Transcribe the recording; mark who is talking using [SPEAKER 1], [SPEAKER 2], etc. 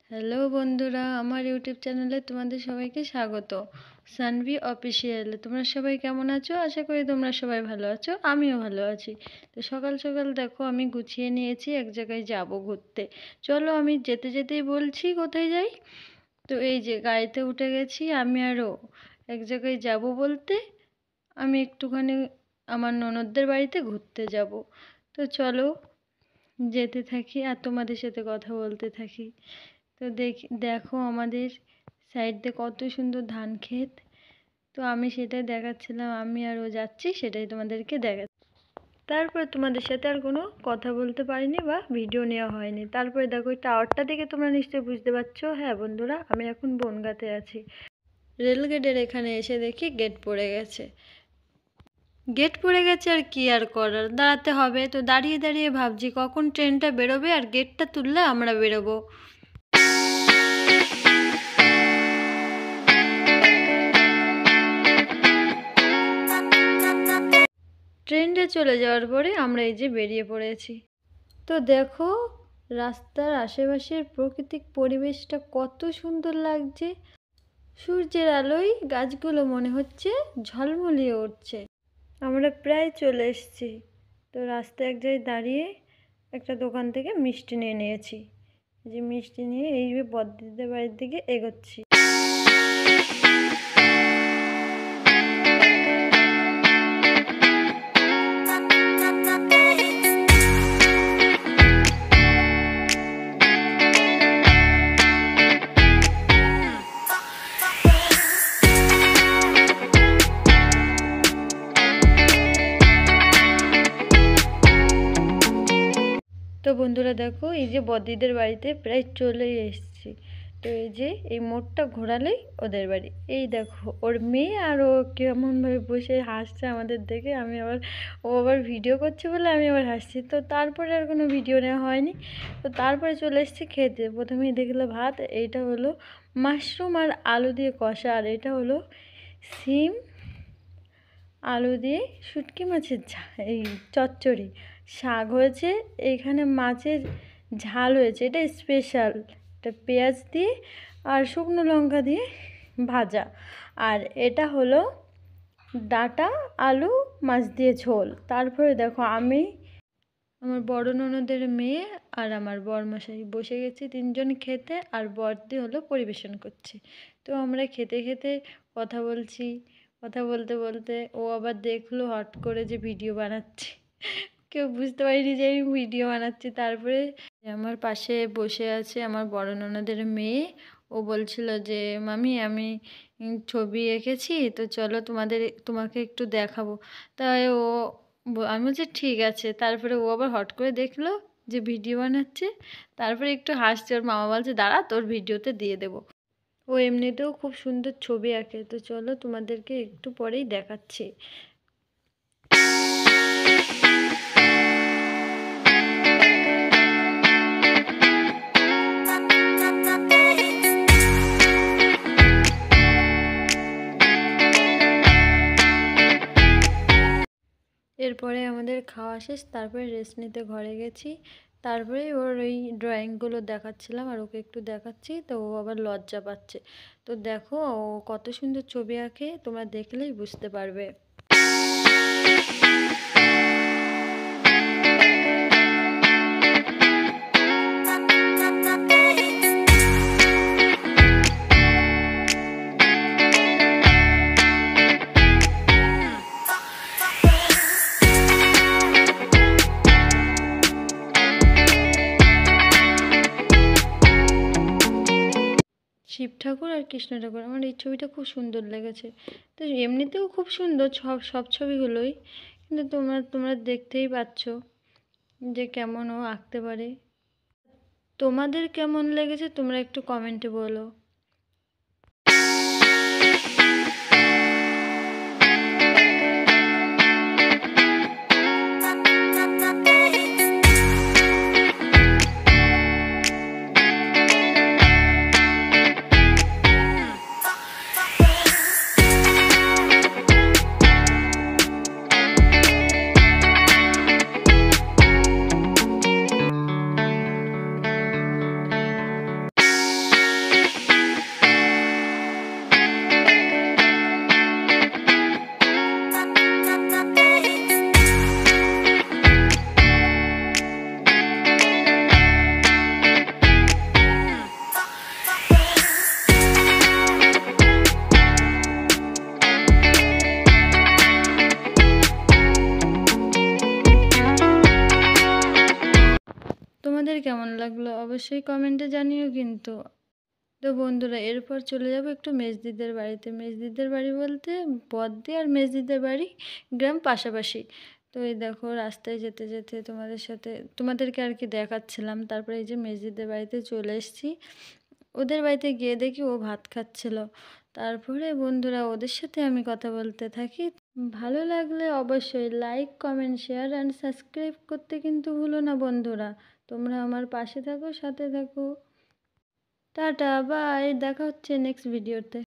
[SPEAKER 1] Hello বন্ধুরা, আমার YouTube চ্যানেলে তোমাদের সবাইকে স্বাগত। সানভি অফিসিয়ালে তোমরা সবাই কেমন আছো? আশা করি তোমরা সবাই ভালো আছো, আমিও ভালো আছি। তো সকাল সকাল দেখো আমি গুছিয়ে নিয়েছি, এক জায়গায় যাব ঘুরতে। চলো, আমি যেতে যেতেই বলছি কোথায় যাই। তো এই যে গাড়িতে উঠে গেছি আমি, আরও এক জায়গায় যাব বলতে আমি একটুখানি আমার ননদদের বাড়িতে ঘুরতে যাব। তো চলো যেতে থাকি আর তোমাদের সাথে কথা বলতে থাকি। তো দেখো আমাদের সাইড দিয়ে কত সুন্দর ধান ক্ষেত। তো আমি সেটাই দেখাচ্ছিলাম, আমি আর ও যাচ্ছি সেটাই তোমাদেরকে দেখাচ্ছি। তারপর তোমাদের সাথে আর কোনো কথা বলতে পারিনি বা ভিডিও নেওয়া হয়নি। তারপরে দেখো ওই টাওয়ারটা দেখে তোমরা নিশ্চয়ই বুঝতে পারছো। হ্যাঁ বন্ধুরা, আমি এখন বনগাঁতে আছি। রেলগেটের এখানে এসে দেখি গেট পড়ে গেছে। গেট পড়ে গেছে আর কি আর করার, দাঁড়াতে হবে। তো দাঁড়িয়ে দাঁড়িয়ে ভাবছি কখন ট্রেনটা বেরোবে আর গেটটা তুললে আমরা বেরোবো। ট্রেনটা চলে যাওয়ার পরে আমরা এই যে বেরিয়ে পড়েছি। তো দেখো রাস্তার আশেপাশের প্রাকৃতিক পরিবেশটা কত সুন্দর লাগছে। সূর্যের আলোয় গাছগুলো মনে হচ্ছে ঝলমলিয়ে উঠছে। আমরা প্রায় চলে এসেছি। তো রাস্তায় এক জায়গায় দাঁড়িয়ে একটা দোকান থেকে মিষ্টি নিয়ে নিয়েছি। যে মিষ্টি নিয়ে এই বদ্দিদের বাড়ির দিকে এগোচ্ছি। তো বন্ধুরা দেখো এই যে বদ্দিদের বাড়িতে প্রায় চলেই এসেছি। তো এই যে এই মোড়টা ঘোরালেই ওদের বাড়ি। এই দেখো ওর মেয়ে আর ও কেমনভাবে বসে হাসছে আমাদের দেখে। ও আবার ভিডিও করছে বলে আমি আবার হাসছি। তো তারপরে আর কোনো ভিডিও নেওয়া হয়নি। তো তারপরে চলে এসেছি খেতে। প্রথমেই দেখলে ভাত, এইটা হলো মাশরুম আর আলু দিয়ে কষা, আর এটা হলো সিম আলু দিয়ে শুটকি মাছের এই চচ্চড়ি। শাক হয়েছে, এইখানে মাছের ঝাল হয়েছে, এটা স্পেশাল। এটা পেঁয়াজ দিয়ে আর শুকনো লঙ্কা দিয়ে ভাজা। আর এটা হলো ডাঁটা আলু মাছ দিয়ে ঝোল। তারপরে দেখো আমি, আমার বড় ননদের মেয়ে আর আমার বরমশাই বসে গেছি তিনজন খেতে, আর বড়দি হলো পরিবেশন করছে। তো আমরা খেতে খেতে কথা বলছি। কথা বলতে বলতে ও আবার দেখলো হট করে যে ভিডিও বানাচ্ছি। কেউ বুঝতে পারিনি যে আমি ভিডিও বানাচ্ছি। তারপরে আমার পাশে বসে আছে আমার বড় ননদের মেয়ে। ও বলছিল যে মামি আমি ছবি এঁকেছি, তো চলো তোমাকে একটু দেখাবো। তাই আমি বলছি ঠিক আছে। তারপরে ও আবার হট করে দেখলো যে ভিডিও বানাচ্ছে। তারপরে একটু হাসছে, ওর মামা বলছে দাঁড়া তোর ভিডিওতে দিয়ে দেবো। ও এমনিতেও খুব সুন্দর ছবি আঁকে। তো চলো তোমাদেরকে একটু পরেই দেখাচ্ছি। এরপরে আমাদের খাওয়া শেষ, তারপরে রেস্ট নিতে ঘরে গেছি। তারপরে ওর ওই ড্রয়িংগুলো দেখাচ্ছিলাম আর ওকে একটু দেখাচ্ছি। তো ও আবার লজ্জা পাচ্ছে। তো দেখো ও কত সুন্দর ছবি আঁকে, তোমরা দেখলেই বুঝতে পারবে। শিব ঠাকুর আর কৃষ্ণ ঠাকুর, আমার এই ছবিটা খুব সুন্দর লেগেছে। তো এমনিতেও খুব সুন্দর সব ছবিগুলোই, কিন্তু তোমরা দেখতেই পাচ্ছ যে কেমন ও আঁকতে পারে। তোমাদের কেমন লেগেছে তোমরা একটু কমেন্টে বলো। অবশ্যই কমেন্টে জানিও কিন্তু। তো বন্ধুরা এরপর চলে যাব একটু মেজদিদের বাড়িতে। মেজদিদের বাড়ি বলতে বদ্দি আর মেজদিদের বাড়ি গ্রাম পাশাপাশি। তো এই দেখো রাস্তায় যেতে যেতে তোমাদেরকে আর কি দেখাচ্ছিলাম। তারপরে এই যে মেজদিদের বাড়িতে চলে এসেছি। ওদের বাড়িতে গিয়ে দেখি ও ভাত খাচ্ছিল। তারপরে বন্ধুরা ওদের সাথে আমি কথা বলতে থাকি। ভালো লাগলে অবশ্যই like, comment, share and subscribe করতে কিন্তু ভুলো না বন্ধুরা। তোমরা আমার পাশে থাকো, সাথে থাকো। টাটা, বাই, দেখা হচ্ছে নেক্সট ভিডিওতে।